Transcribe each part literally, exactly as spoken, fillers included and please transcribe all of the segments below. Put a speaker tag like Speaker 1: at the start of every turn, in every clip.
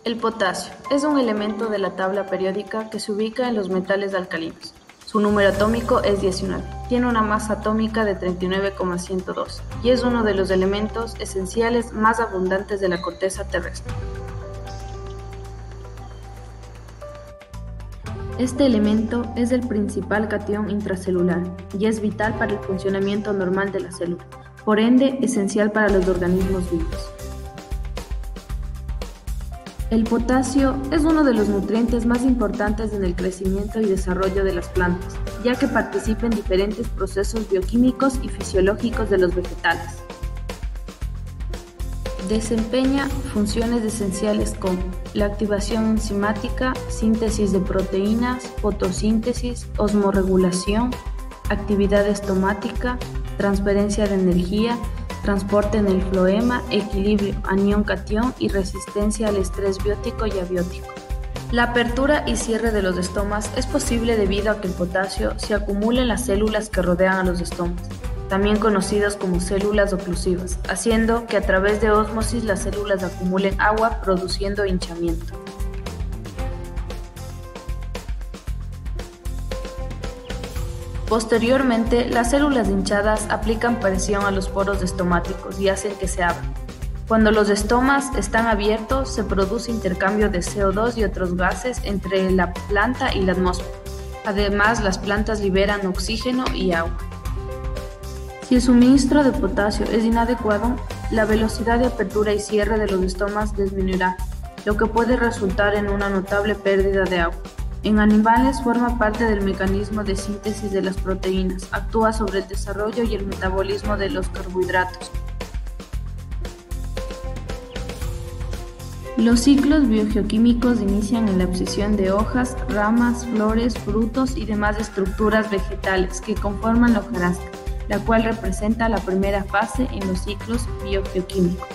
Speaker 1: El potasio es un elemento de la tabla periódica que se ubica en los metales alcalinos. Su número atómico es diecinueve, tiene una masa atómica de treinta y nueve coma ciento dos y es uno de los elementos esenciales más abundantes de la corteza terrestre. Este elemento es el principal catión intracelular y es vital para el funcionamiento normal de la célula, por ende esencial para los organismos vivos. El potasio es uno de los nutrientes más importantes en el crecimiento y desarrollo de las plantas, ya que participa en diferentes procesos bioquímicos y fisiológicos de los vegetales. Desempeña funciones esenciales como la activación enzimática, síntesis de proteínas, fotosíntesis, osmorregulación, actividad estomática, transferencia de energía, transporte en el floema, equilibrio anión-catión y resistencia al estrés biótico y abiótico. La apertura y cierre de los estomas es posible debido a que el potasio se acumula en las células que rodean a los estomas, también conocidas como células oclusivas, haciendo que a través de ósmosis las células acumulen agua produciendo hinchamiento. Posteriormente, las células hinchadas aplican presión a los poros estomáticos y hacen que se abran. Cuando los estomas están abiertos, se produce intercambio de C O dos y otros gases entre la planta y la atmósfera. Además, las plantas liberan oxígeno y agua. Si el suministro de potasio es inadecuado, la velocidad de apertura y cierre de los estomas disminuirá, lo que puede resultar en una notable pérdida de agua. En animales forma parte del mecanismo de síntesis de las proteínas, actúa sobre el desarrollo y el metabolismo de los carbohidratos. Los ciclos biogeoquímicos inician en la abscisión de hojas, ramas, flores, frutos y demás estructuras vegetales que conforman la hojarasca, la cual representa la primera fase en los ciclos biogeoquímicos.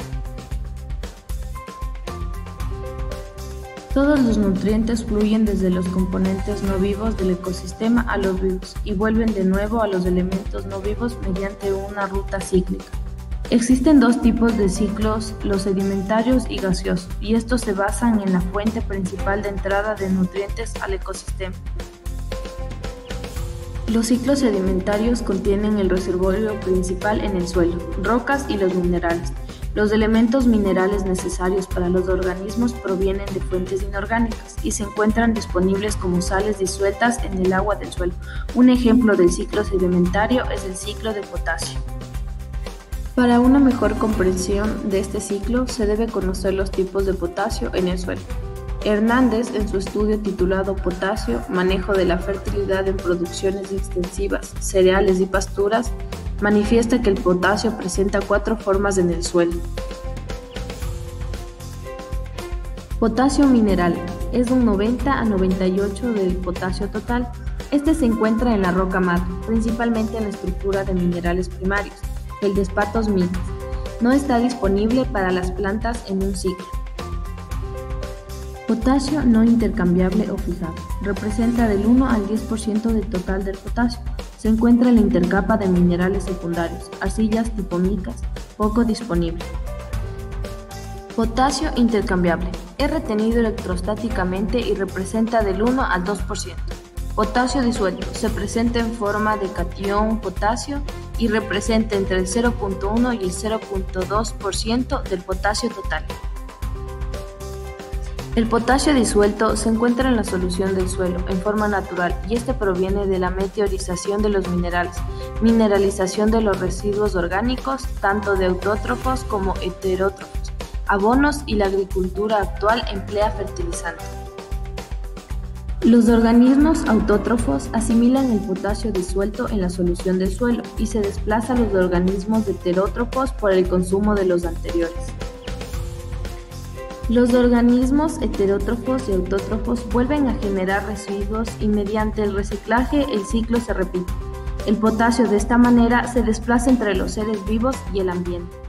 Speaker 1: Todos los nutrientes fluyen desde los componentes no vivos del ecosistema a los vivos y vuelven de nuevo a los elementos no vivos mediante una ruta cíclica. Existen dos tipos de ciclos, los sedimentarios y gaseosos, y estos se basan en la fuente principal de entrada de nutrientes al ecosistema. Los ciclos sedimentarios contienen el reservorio principal en el suelo, rocas y los minerales. Los elementos minerales necesarios para los organismos provienen de fuentes inorgánicas y se encuentran disponibles como sales disueltas en el agua del suelo. Un ejemplo del ciclo sedimentario es el ciclo de potasio. Para una mejor comprensión de este ciclo, se debe conocer los tipos de potasio en el suelo. Hernández, en su estudio titulado Potasio, manejo de la fertilidad en producciones extensivas, cereales y pasturas, manifiesta que el potasio presenta cuatro formas en el suelo. Potasio mineral es un noventa a noventa y ocho del potasio total. Este se encuentra en la roca madre, principalmente en la estructura de minerales primarios, feldespatos minas. No está disponible para las plantas en un ciclo. Potasio no intercambiable o fijado. Representa del uno al diez por ciento del total del potasio. Se encuentra en la intercapa de minerales secundarios, arcillas tipo micas, poco disponible. Potasio intercambiable. Es retenido electrostáticamente y representa del uno al dos por ciento. Potasio disuelto. Se presenta en forma de catión potasio y representa entre el cero punto uno y el cero punto dos por ciento del potasio total. El potasio disuelto se encuentra en la solución del suelo en forma natural y este proviene de la meteorización de los minerales, mineralización de los residuos orgánicos, tanto de autótrofos como heterótrofos, abonos y la agricultura actual emplea fertilizantes. Los organismos autótrofos asimilan el potasio disuelto en la solución del suelo y se desplaza a los organismos heterótrofos por el consumo de los anteriores. Los organismos heterótrofos y autótrofos vuelven a generar residuos y mediante el reciclaje el ciclo se repite. El potasio de esta manera se desplaza entre los seres vivos y el ambiente.